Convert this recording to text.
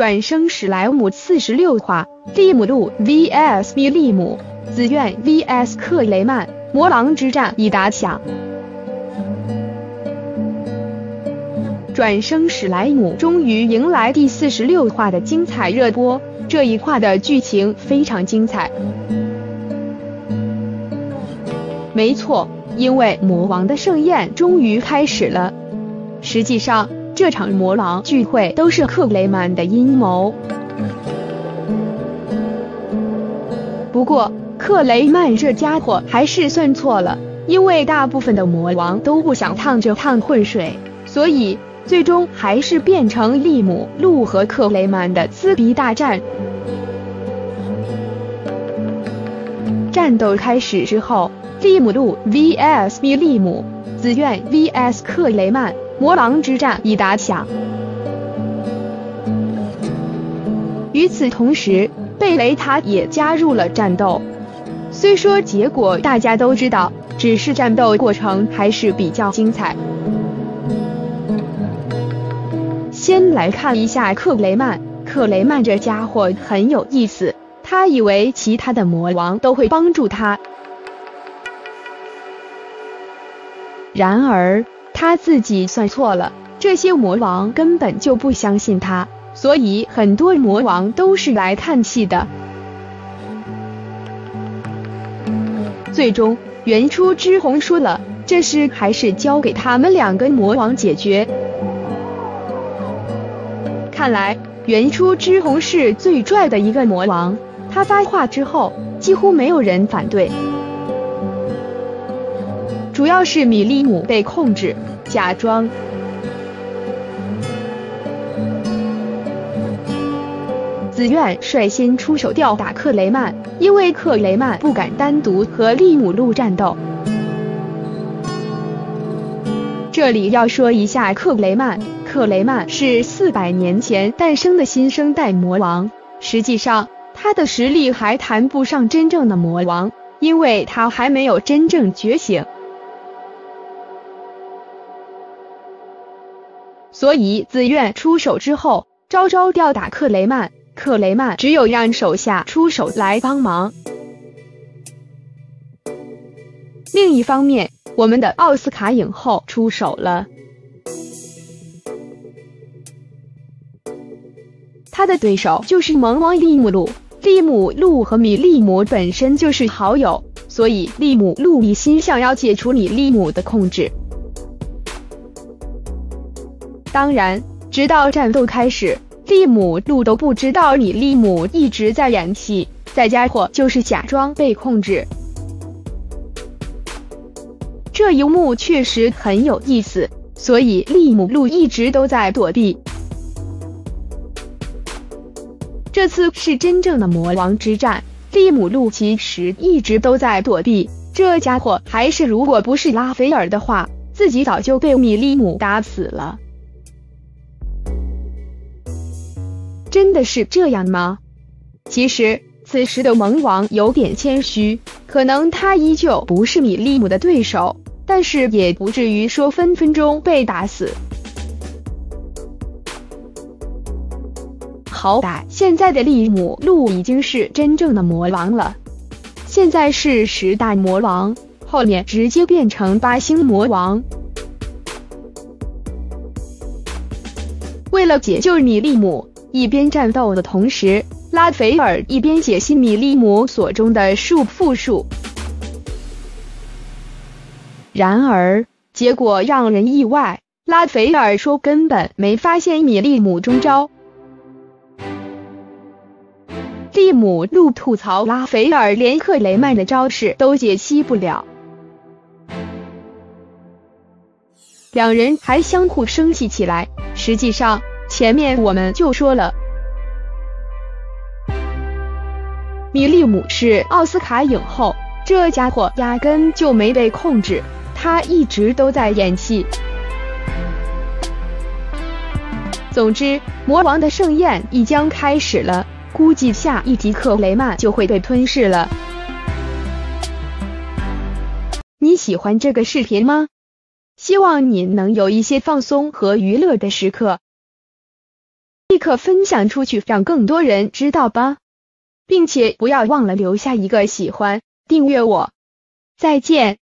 转生史莱姆46话，利姆路 vs 米利姆，紫苑 vs 克雷曼，魔狼之战已打响。转生史莱姆终于迎来第46话的精彩热播，这一话的剧情非常精彩。没错，因为魔王的盛宴终于开始了。实际上，这场魔王聚会都是克雷曼的阴谋。不过，克雷曼这家伙还是算错了，因为大部分的魔王都不想趟这趟浑水，所以最终还是变成利姆路和克雷曼的撕逼大战。战斗开始之后，利姆路 vs 米利姆，紫苑 vs 克雷曼，魔狼之战已打响。与此同时，贝雷塔也加入了战斗。虽说结果大家都知道，只是战斗过程还是比较精彩。先来看一下克雷曼，克雷曼这家伙很有意思，他以为其他的魔王都会帮助他，然而他自己算错了，这些魔王根本就不相信他，所以很多魔王都是来看戏的。最终原初之红说了，这事还是交给他们两个魔王解决。看来原初之红是最拽的一个魔王，他发话之后几乎没有人反对。主要是米利姆被控制，假装。紫苑率先出手吊打克雷曼，因为克雷曼不敢单独和利姆路战斗。这里要说一下克雷曼，克雷曼是400年前诞生的新生代魔王，实际上他的实力还谈不上真正的魔王，因为他还没有真正觉醒。所以紫苑出手之后，招招吊打克雷曼，克雷曼只有让手下出手来帮忙。另一方面，我们的奥斯卡影后出手了，他的对手就是萌王利姆路。利姆路和米利姆本身就是好友，所以利姆路一心想要解除米利姆的控制。当然，直到战斗开始，利姆路都不知道米利姆一直在演戏，这家伙就是假装被控制。这一幕确实很有意思，所以利姆路一直都在躲避。这次是真正的魔王之战，利姆路其实一直都在躲避，这家伙还是如果不是拉斐尔的话，自己早就被米利姆打死了。真的是这样吗？其实此时的萌王有点谦虚，可能他依旧不是米利姆的对手，但是也不至于说分分钟被打死。好歹现在的利姆路已经是真正的魔王了，现在是10大魔王，后面直接变成8星魔王。为了解救米利姆，一边战斗的同时，拉斐尔一边解析米利姆所中的束缚术。然而结果让人意外，拉斐尔说根本没发现米利姆中招。利姆路吐槽拉斐尔连克雷曼的招式都解析不了，两人还相互生气起来。实际上前面我们就说了，米利姆是奥斯卡影后，这家伙压根就没被控制，他一直都在演戏。总之，魔王的盛宴已将开始了，估计下一集克雷曼就会被吞噬了。你喜欢这个视频吗？希望你能有一些放松和娱乐的时刻。 刻分享出去，让更多人知道吧，并且不要忘了留下一个喜欢，订阅我。再见。